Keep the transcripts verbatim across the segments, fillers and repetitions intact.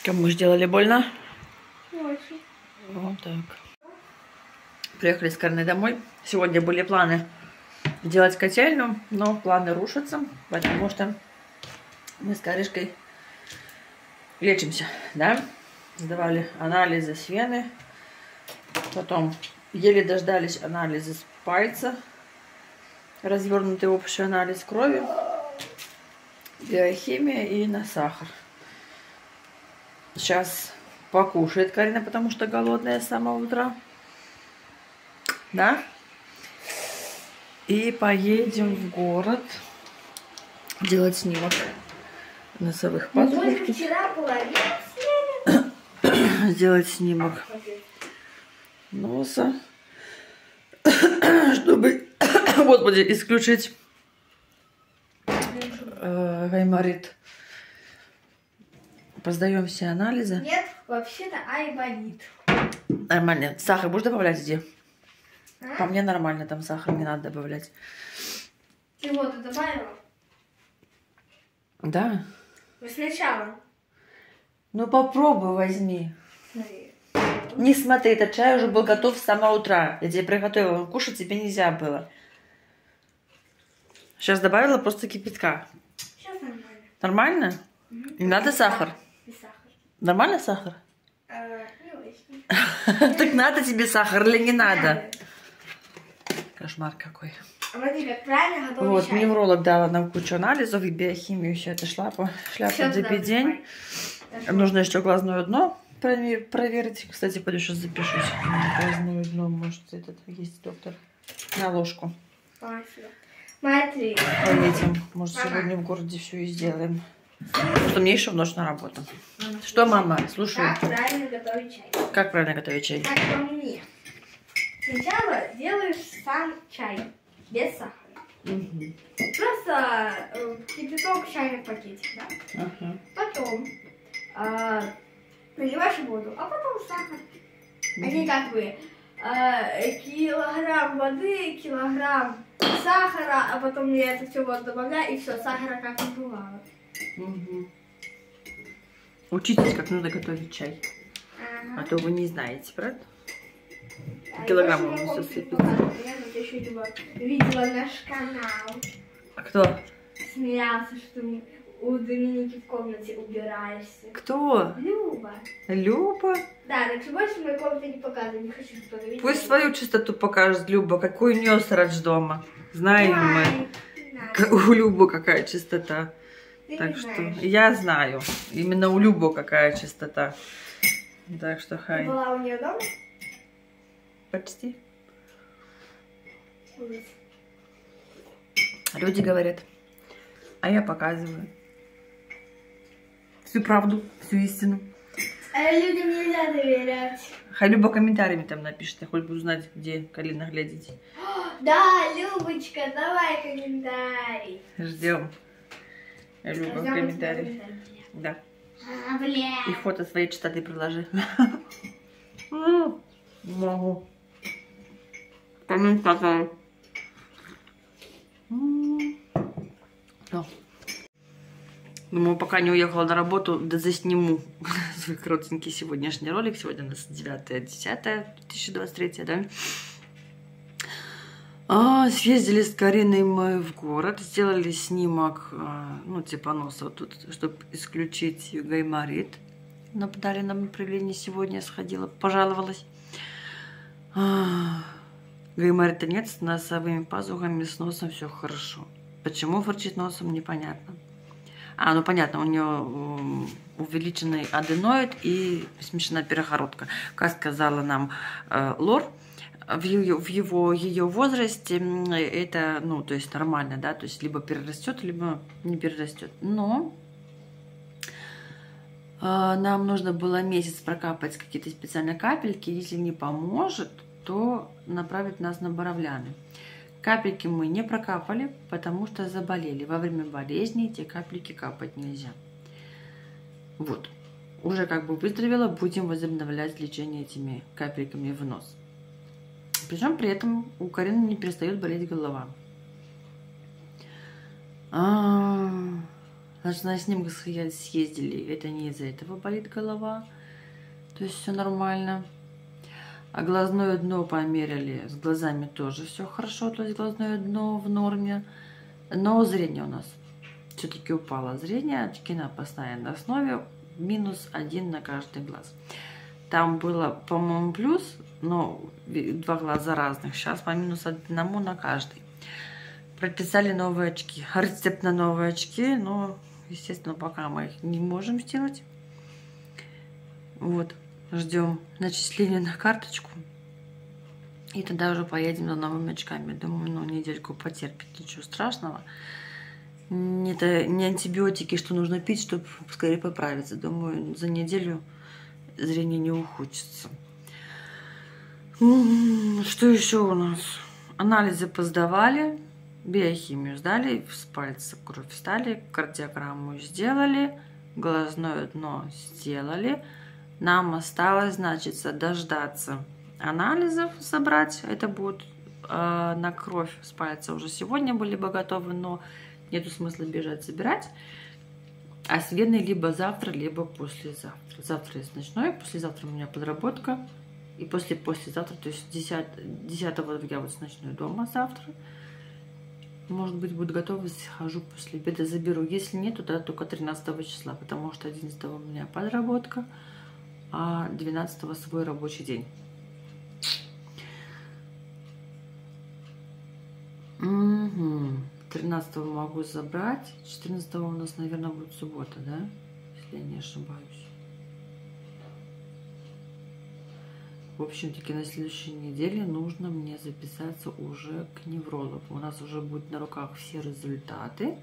Кому сделали больно? Очень. Вот так. Приехали с Карной домой. Сегодня были планы делать котельную, но планы рушатся, потому что мы с Каришкой лечимся, да? Сдавали анализы с вены, потом еле дождались анализа с пальца, развернутый общий анализ крови, биохимия и на сахар. Сейчас покушает Карина, потому что голодная с самого утра. Да? И поедем в город делать снимок носовых пазух. Вчера половину съели. Сделать снимок носа, чтобы, господи, исключить э, гайморит. Поздаем все анализы. Нет, вообще-то айболит. Нормально. Сахар будешь добавлять где? А? По мне нормально, там сахар не надо добавлять. Ты воду добавила? Да? Ну, сначала. Ну попробуй, возьми. Не смотри, этот чай уже был готов с самого утра. Я тебе приготовила, кушать тебе нельзя было. Сейчас добавила просто кипятка. Сейчас нормально. Нормально? Угу. Не надо сахар? И сахар. Нормально сахар? Э, не очень. Так надо тебе сахар или не надо? Кошмар какой. А Владимир, правильно готовый Вот, чай? невролог дала нам кучу анализов и биохимию, все это шляпа. Шляпа Всё за туда день. высыпай. Нужно еще глазное дно проверить. Кстати, пойду сейчас запишусь. Глазное дно, может, этот есть доктор. На ложку. Спасибо. Смотри. Поедем. Может, Мама. сегодня в городе все и сделаем. Потому что мне еще в ночь на работу. Что, мама? Слушаю. Как правильно готовить чай? Как правильно готовить чай? Как по мне. Сначала делаешь сам чай. Без сахара. Угу. Просто э, кипяток, чайный пакетик, да? Ага. Потом э, наливаешь воду, а потом сахар. Они как бы э, килограмм воды, килограмм сахара, а потом я это все вот добавляю, и все, сахара как не бывало. Угу. Учитесь, как нужно готовить чай. Ага. А то вы не знаете, правда? А Килограмм я у нас еще всё могу показать. Я тут еще видела, видела наш канал. А кто? Смеялся, что у Доминики в комнате убираешься. Кто? Люба. Люба? Да, так что больше в моей комнате не показывай, не хочу, чтобы кто-то видел. Пусть свою чистоту покажет Люба, какой у нее срач дома. Знаем мы. Ай, не надо. К- У Любы какая чистота. Ты Так не что знаешь. я знаю. Именно у Любы какая чистота. Так что Ты хай. была у нее дома? Почти. Ужас. Люди говорят, а я показываю. Всю правду, всю истину. А людям нельзя доверять. Хай Люба комментариями там напишет, я хоть буду знать, где Калина глядите. Да, Любочка, давай комментарий. Ждем. Люба Ждем комментарий. комментарий. Да. А, бля. И фото своей чистоты приложи. Могу. Комментарий. Думаю, пока не уехала на работу, да засниму свой коротенький сегодняшний ролик. Сегодня у нас девятое десятое две тысячи двадцать третье, да? А, съездили с Кариной мы в город, сделали снимок, а, ну, типа носа вот тут, чтобы исключить гайморит. Но подали нам направление сегодня, сходила, пожаловалась. А, гайморита нет, с носовыми пазухами, с носом все хорошо. Почему фырчит носом, непонятно. А, ну понятно, у нее увеличенный аденоид и смешанная перегородка. Как сказала нам э, Лор, в ее, в его ее возрасте это, ну, то есть нормально, да, то есть либо перерастет, либо не перерастет. Но э, нам нужно было месяц прокапать какие-то специальные капельки. Если не поможет, то направить нас на Боровляны. Капельки мы не прокапали, потому что заболели. Во время болезни эти капельки капать нельзя. Вот. Уже как бы выздоровела, будем возобновлять лечение этими капельками в нос. Причем при этом у Карины не перестает болеть голова. А -а -а. Значит, на снимок съездили. Это не из-за этого болит голова. То есть все нормально. А глазное дно померили. С глазами тоже все хорошо. То есть глазное дно в норме. Но зрение у нас все-таки упало. Зрение, очки на постоянной основе. Минус один на каждый глаз. Там было, по-моему, плюс, но два глаза разных. Сейчас по минус одному на каждый. Прописали новые очки. Рецепт на новые очки, но, естественно, пока мы их не можем сделать. Вот. Ждем начисления на карточку. И тогда уже поедем за новыми очками. Думаю, ну, недельку потерпит, ничего страшного. Это не антибиотики, что нужно пить, чтобы скорее поправиться. Думаю, за неделю зрение не ухудшится. Что еще у нас? Анализы поздавали, биохимию сдали, с пальца кровь встали, кардиограмму сделали, глазное дно сделали. Нам осталось, значит, дождаться анализов, собрать. Это будет э, на кровь с пальца уже сегодня были бы готовы, но нету смысла бежать собирать. А с вены либо завтра, либо послезавтра. Завтра есть ночной, послезавтра у меня подработка. И после-послезавтра, то есть десятого я вот с ночной дома завтра. Может быть, будет готово, схожу после обеда, заберу. Если нет, то только тринадцатого числа, потому что одиннадцатого у меня подработка, а двенадцатого свой рабочий день. Угу. тринадцатого могу забрать, четырнадцатого у нас, наверное, будет суббота, да? Если я не ошибаюсь. В общем-таки, на следующей неделе нужно мне записаться уже к неврологу. У нас уже будет на руках все результаты.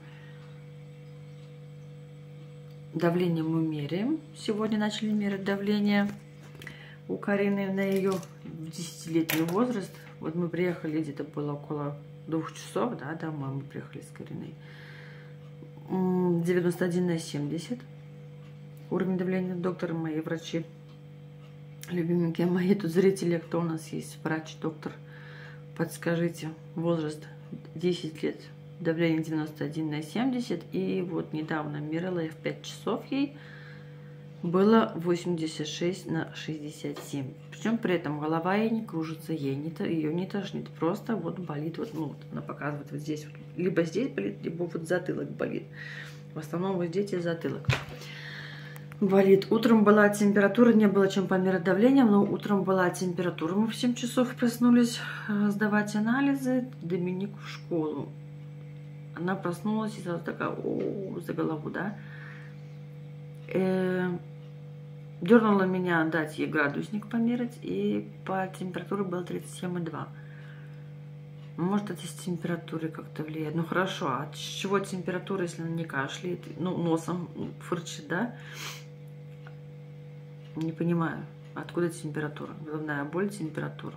Давление мы меряем. Сегодня начали мерять давление у Карины на ее десятилетний возраст. Вот мы приехали, где-то было около двух часов, да, домой мы приехали с Кариной. девяносто один на семьдесят. Уровень давления доктора, мои врачи. Любименькие мои тут зрители, кто у нас есть, врач, доктор, подскажите, возраст десять лет, давление девяносто один на семьдесят, и вот недавно мерила я в пять часов ей, было восемьдесят шесть на шестьдесят семь, причем при этом голова ей не кружится, ей не, ее не тошнит, просто вот болит, вот, ну, вот она показывает вот здесь, вот, либо здесь болит, либо вот затылок болит, в основном вот здесь и затылок. Болит. Утром была температура, не было чем померить давление, но утром была температура. Мы в семь часов проснулись сдавать анализы. Доминик в школу. Она проснулась и сразу такая, о, за голову, да. Э, дернула меня дать ей градусник померить, и по температуре было тридцать семь и два. Может, это с температурой как-то влияет. Ну хорошо, а с чего температура, если она не кашляет, ну, носом фырчит, да? Не понимаю, откуда температура. Головная боль, температура.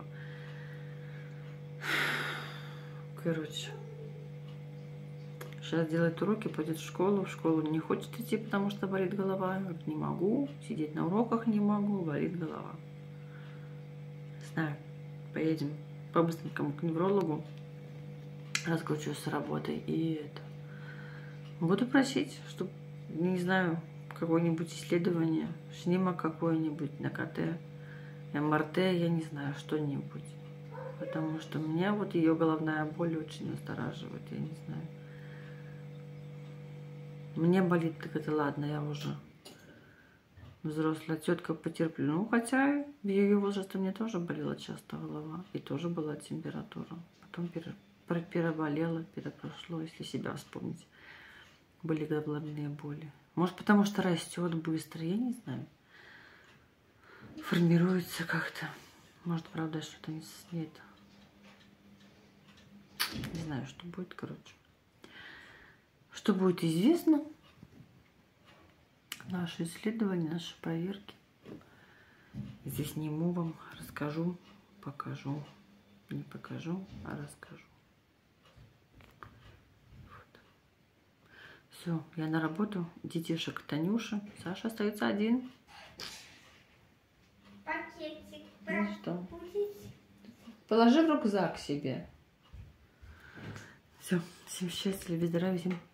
Короче. Сейчас делает уроки, пойдет в школу. В школу не хочет идти, потому что болит голова. Говорит, не могу. Сидеть на уроках не могу. Болит голова. Знаю. Поедем по-быстренькому к неврологу. Раскручусь с работой. И это. Буду просить, чтобы, не знаю, какое-нибудь исследование, снимок какой-нибудь на ка тэ, эм эр тэ, я не знаю, что-нибудь. Потому что меня вот ее головная боль очень настораживает, я не знаю. Мне болит, так это ладно, я уже взрослая тетка, потерплю. Ну, хотя в ее возрасте мне тоже болела часто голова, и тоже была температура. Потом переболела, перепрошло, если себя вспомнить. Были головные боли. Может, потому что растет быстро, я не знаю. Формируется как-то. Может, правда, что-то не снет. Не знаю, что будет, короче. Что будет известно. Наши исследования, наши проверки. Здесь сниму вам, расскажу, покажу. Не покажу, а расскажу. Все, я на работу. Детишек Танюша. Саша остается один. Пакетик. Ну что? Положи в рюкзак себе. Все, всем счастья, здоровья, всем